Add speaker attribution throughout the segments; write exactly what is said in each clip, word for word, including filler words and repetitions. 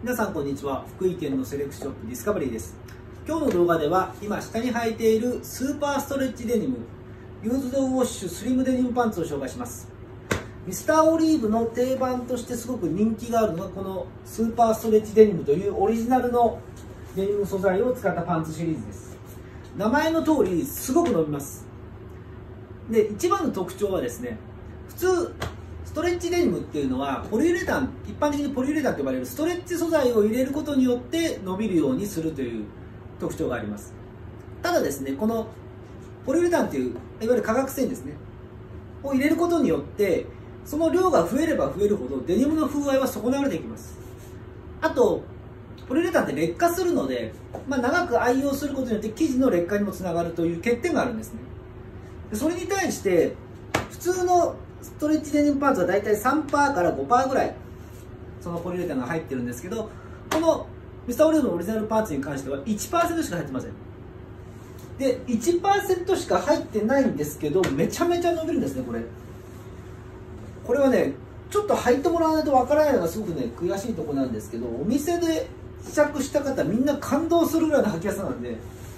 Speaker 1: 皆さんこんにちは。福井県のセレクトショップディスカバリーです。今日の動画では今下に履いているスーパーストレッチデニムユーズドウォッシュスリムデニムパンツを紹介します。ミスターオリーブの定番としてすごく人気があるのがこのスーパーストレッチデニムというオリジナルのデニム素材を使ったパンツシリーズです。名前の通りすごく伸びます。で、一番の特徴はですね、普通ストレッチデニムっていうのはポリウレタン、一般的にポリウレタンと呼ばれるストレッチ素材を入れることによって伸びるようにするという特徴があります。ただですね、このポリウレタンっていういわゆる化学繊維ですねを入れることによってその量が増えれば増えるほどデニムの風合いは損なわれていきます。あとポリウレタンって劣化するので、まあ、長く愛用することによって生地の劣化にもつながるという欠点があるんですね。でそれに対して普通のストレッチデニムパンツはだいたい さんパーセント から ごパーセント ぐらいそのポリウレタンが入ってるんですけど、このミスターオリーブのオリジナルパンツに関しては いちパーセント しか入ってません。で いちパーセント しか入ってないんですけどめちゃめちゃ伸びるんですね。これこれはねちょっと履いてもらわないとわからないのがすごくね悔しいところなんですけど、お店で試着した方みんな感動するぐらいの履きやすさなんで、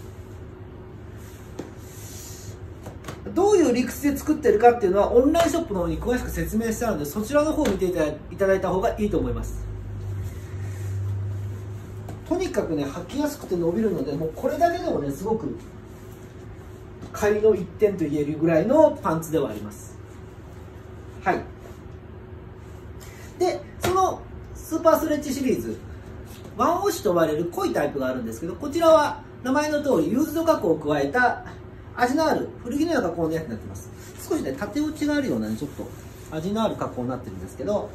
Speaker 1: どういう理屈で作ってるかっていうのはオンラインショップの方に詳しく説明してあるので、そちらの方を見ていただいた方がいいと思います。とにかくね履きやすくて伸びるので、もうこれだけでもねすごく買いの一点と言えるぐらいのパンツではあります。はい。でそのスーパーストレッチシリーズワンウォッシュと呼ばれる濃いタイプがあるんですけど、こちらは名前の通りユーズド加工を加えた味のある古着のような加工のやつになってます。少しね縦落ちがあるような、ね、ちょっと味のある加工になってるんですけど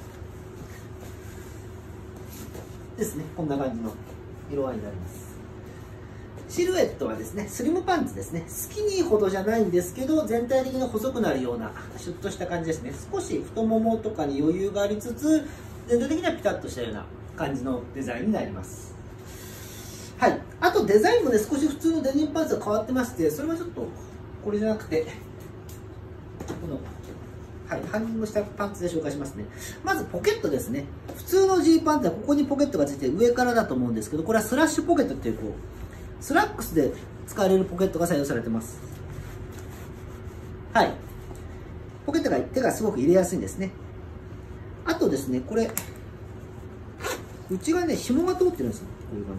Speaker 1: ですね、こんな感じの色合いになります。シルエットはですねスリムパンツですね。スキニーほどじゃないんですけど全体的に細くなるようなシュッとした感じですね。少し太ももとかに余裕がありつつ全体的にはピタッとしたような感じのデザインになります。はい、あとデザインもね少し普通のデニムパンツと変わってまして、それはちょっとこれじゃなくてこの、はい、ハンギングしたパンツで紹介しますね。まずポケットですね。普通のジーパンってここにポケットがついて上からだと思うんですけど、これはスラッシュポケットっていうこうスラックスで使われるポケットが採用されてます。はい、ポケットが手がすごく入れやすいんですね。あとですね、これ内側ね紐が通ってるんですよ。こういう感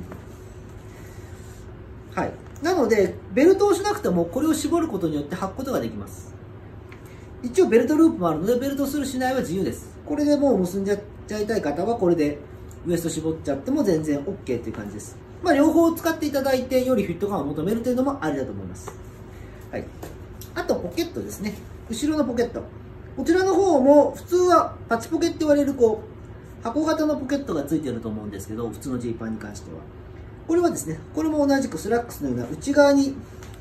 Speaker 1: じ。はい、なのでベルトをしなくてもこれを絞ることによって履くことができます。一応ベルトループもあるのでベルトするしないは自由です。これでもう結んじゃっちゃいたい方はこれでウエスト絞っちゃっても全然 オーケー っていう感じです。まあ両方使っていただいてよりフィット感を求めるというのもありだと思います。はい、あとポケットですね。後ろのポケット、こちらの方も普通はパチポケって言われるこう箱型のポケットがついてると思うんですけど、普通のジーパンに関してはこれはですね、これも同じくスラックスのような内側に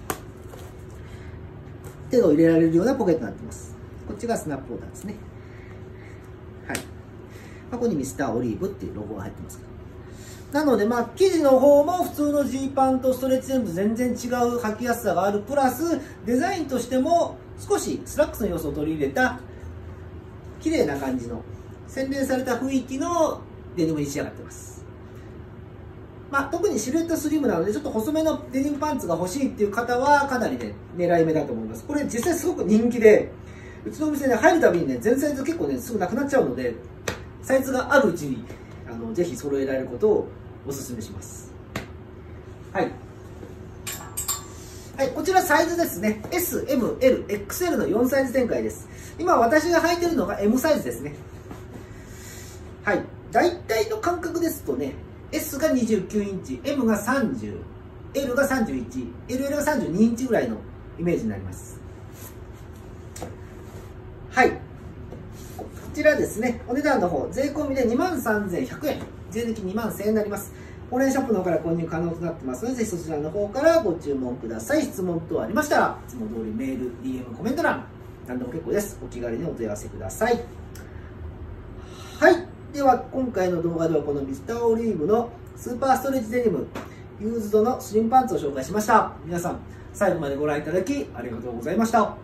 Speaker 1: 手を入れられるようなポケットになっています。こっちがスナップオーダーですね。はい、ここにミスターオリーブっていうロゴが入ってますから。なのでまあ生地の方も普通のジーパンとストレッチデニムと全然違う履きやすさがある、プラスデザインとしても少しスラックスの要素を取り入れた綺麗な感じの洗練された雰囲気のデニムに仕上がってます。まあ、特にシルエットスリムなのでちょっと細めのデニムパンツが欲しいっていう方はかなりね狙い目だと思います。これ実際すごく人気で、うちのお店に入るたびにね全サイズ結構ねすぐなくなっちゃうので、サイズがあるうちにあのぜひ揃えられることをおすすめします。はい、はい、こちらサイズですね。 エス、エム、エル、エックスエル のよんサイズ展開です。今私が履いてるのが エム サイズですね。はい、大体の感覚ですとね S がにじゅうきゅうインチ、M がさんじゅう、L がさんじゅういち、エルエル がさんじゅうにインチぐらいのイメージになります。はい、こちらですね、お値段の方税込みで にまんさんぜんひゃくえん、税抜きにまんせんえんになります。オンラインショップの方から購入可能となってますので、ぜひそちらの方からご注文ください。質問等ありましたらいつも通りメール、ディーエム、コメント欄何でも結構です。お気軽にお問い合わせください。はい、では今回の動画ではこのミスターオリーブのスーパーストレッチデニムユーズドのスリムパンツを紹介しました。皆さん最後までご覧いただきありがとうございました。